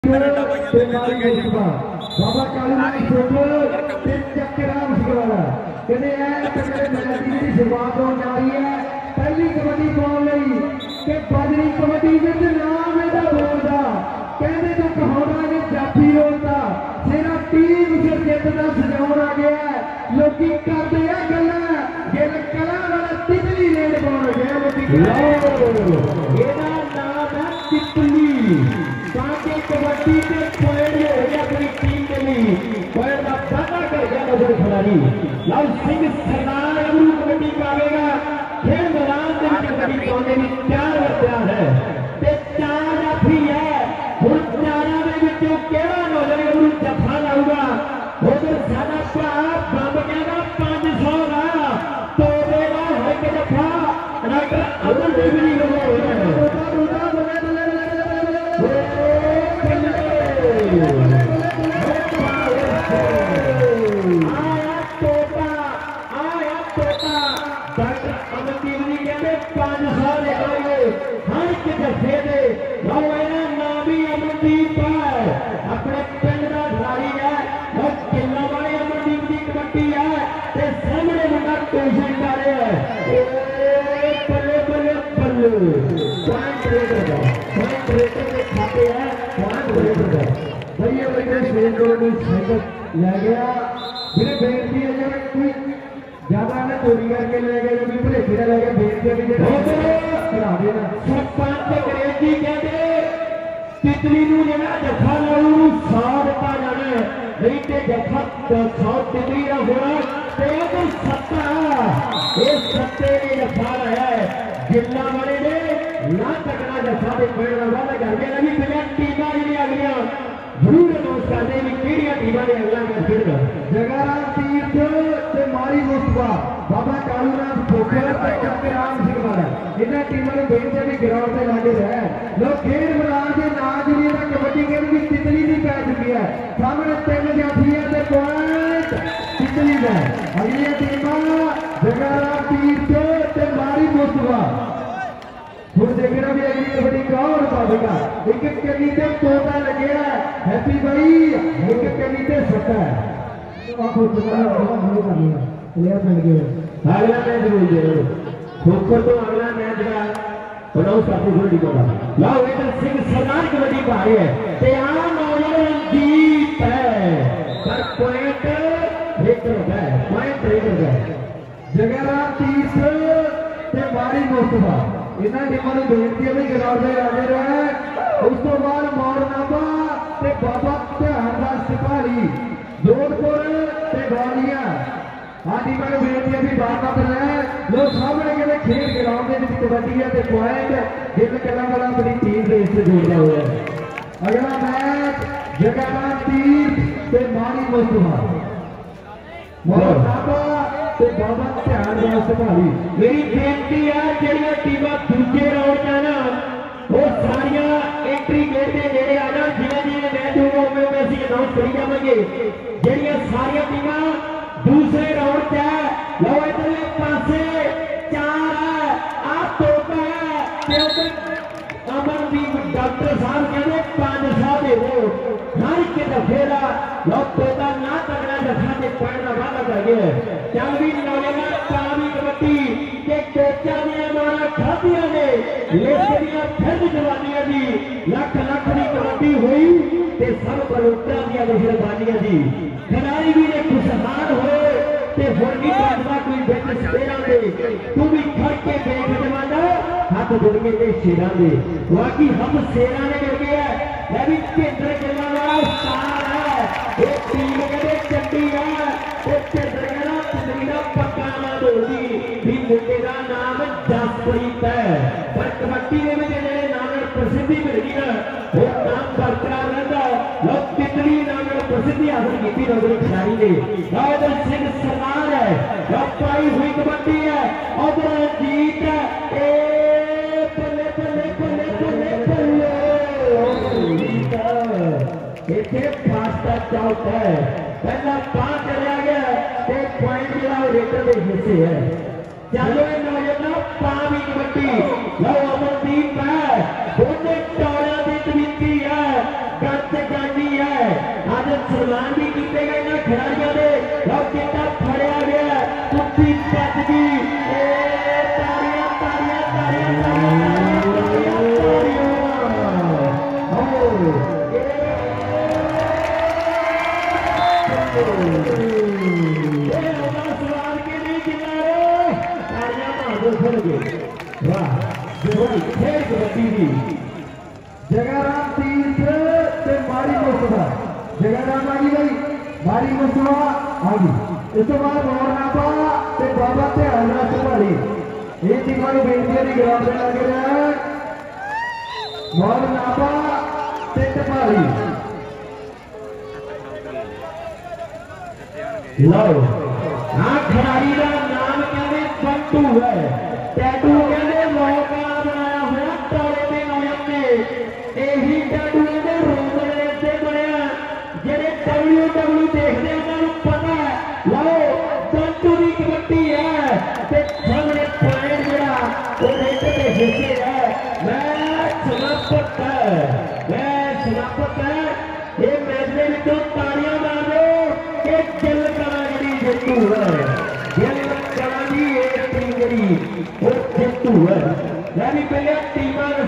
बाबा कालन चक्राम सिखवाला कहते हैं शुरुआत हो जा रही है पहली कबड्डी पाने कि बजरी कबड्डी में नाम है बोलता कहते तो कहावत ने जाफी होता मेरा टीम से जितना सजाउन आ गया लोग करते हैं गल्ला गिल कला वाला तितली लेन पाउन गया ਇਹਦਾ नाम है तितली ताकि कबड्डी के पॉइंट हो गया अपनी टीम के लिए पॉइंट का दादा कर गया नजर खिलाड़ी लाल सिंह सरदार अमरू कबड्डी पावेगा खेल मैदान से कबड्डी पाने में तैयार है ते चार अभी है हुन चारा में विचों केड़ा नौजवान अमरू जफा लाऊगा उधर सादा भरा बंब कहना 500 का तो देगा है कि जफा डॉक्टर अमन देव जी हो रहा है ले गया फिर बेनती है जब कोई ज्यादा ना चोरी करके ले गए जो भी भलेखे ले गए बेनती करा देना सरपंच अंग्रेजी कहते तितली नूं जेड़ा जफा लाऊ 100 दिता जाना नहीं ते जफा 100 तितली का होना ते तो सत्ता ये सत्ते ने जफा लाया है जिला वाले ने ना तकना जफा दे पेड़ वाला कर गया नहीं बिना टीमां जी अगलियां जरूर अनाउंस करते हैं कि टीमां ने अगला मैच खेलना जगाराम तीर्थ ते मारी मुस्तफा बाबा कालूराम फोकर ते चक्राम सिखवाला इन्हां टीमां ने बेनती भी ग्राउंड से लागे है लोग खेल मैदान के नाम जी कबड्डी गेम की तितली भी पै चुकी है सामने 3 जाफियां ते पॉइंट तितली का अगली टीमां जगाराम तीर्थ ते मारी मुस्तफा ਹੁਣ देखना भी अगली कबड्डी कौन पावेगा एक कमी से तोता लगे है हैप्पी भाई एक कमी से सत्ता है आपको चुनाव होने वाली है प्लेयर मिल गए अगला मैच बोल दे खोखर तो अगला मैच का बनाओ साथी कबड्डी का लाओ इधर सिंह सरदार कबड्डी पा रही है तैयार नौजवान जीत है पर पॉइंट ब्रेक हो गया पॉइंट ब्रेक हो गया जगराम तीर्थ ते मारी मुस्तफा इन्हां टीमां नूं बेनती है भी ग्राउंड से लागे रहे उस तो बाद मोरनाबा ते बाबा ध्यानदास सिपाही जोधपुर ते ग्वालियर आ टीमां नूं बेनती है भी बात रहे लोग सामने कहते खेल ग्राउंड के विच कबड्डी है ते पॉइंट जिल कला वाला अपनी टीम से इससे जोड़ता हुआ है अगला मैच जगराम तीर्थ ते मारी मुस्तफा मोरनाबा बाबा ध्यानदास सिपाही मेरी बेनती है ਜਿਹੜੀਆਂ ਟੀਮਾਂ ਦੂਜੇ ਰਾउंड ਚ ਨਾ ਉਹ ਸਾਰੀਆਂ ਐਂਟਰੀ ਗੇਟ ਤੇ ਨੇੜੇ ਆ ਜਾਣ ਜਿਵੇਂ ਜਿਵੇਂ ਮੈਚ ਹੋਊਗਾ ਉਵੇਂ ਉਵੇਂ ਅਸੀਂ ਅਨਾਉਂਸ ਕਰੀ ਜਾਵਾਂਗੇ ਜਿਹੜੀਆਂ ਸਾਰੀਆਂ ਟੀਮਾਂ ਦੂਸਰੇ ਰਾउंड ਚ ਹੈ ਲਓ ਇਧਰਲੇ ਪਾਸੇ 4 ਹੈ ਆ ਤੋਤਾ ਹੈ ਤੇ ਉਧਰ ਅਮਨਦੀਪ ਡਾਕਟਰ ਸਾਹਿਬ ਕਹਿੰਦੇ 500 ਦੇ ਦਿਓ हर एक दफेरा लोग तोता ना तगड़ा जफा के पॉइंट का वादा कर गए चल भी नौजवान कामी कबड्डी के कोचा ने मारा खादियां ने लेकरियां फिर जवानियां दी लख लख दी कबड्डी हुई ते सब बलोटा दी मेहरबानियां दी खिलाड़ी भी ने खुशहाल होए ते हुण भी बादवा कोई बिच शेरां दे तू भी खड़ के देख जवाना हाथ जुड़ के ते शेरां दे बाकी हम शेरां ने मिल गया मैं भी केंद्र जिला वाला स्टार है एक टीम कहते चंडी है केंद्र कहना तस्वीर पक्का ना बोलती भी मुंडे का नाम जसप्रीत है पर कबड्डी में जेडे नाम प्रसिद्धि मिल गई ना वो नाम बरकरार रहता लोग तितली नाम प्रसिद्धि हासिल की नौजवान खिलाड़ी ने राजेंद्र सिंह सरदार है पाई हुई कबड्डी है उधर जीत है इतने फास्ट आउट है पहला 5 चला गया एक पॉइंट जो रेटर के हिस्से है चलो नौजवान पावी कबड्डी लो अमनदीप है दोनों टोलियां की तवीती है सलाम भी किए गए ना खिलाड़ियों ने और चिट्टा फड़िया गया कुत्ती बच गई ताड़ियां ताड़ियां ताड़ियां सवाल के नहीं किनारे ताड़ियां मारो फिर गए वाह खेल कबड्डी की जगराम तीर्थ ते मारी मुस्तफा जगराम आ गई भाई मारी मुस्तफा आ गई इस तो बाद मोरनापा ते बाबा ते हल्ला संभाली ये टीमां नूं बेनती है ग्राउंड में लग रहा है मोरनापा ते टपाली लो हाँ खिलाड़ी का नाम कहते बंटू है टैटू कहते मौका बनाया हुआ ताले के नाम से यही टैटू के रोकने से बनया जेडे WWE देखते उन्होंने पता है लो बंटू की कबड्डी है ते सामने पॉइंट जरा वो नेट पे हिस्से है मैच समाप्त है ये मैच में जो तालियां मार दो कि गिल कला जी जेतू है गिल कला जी एक टीम जी वो जेतू है यानी पहले टीमां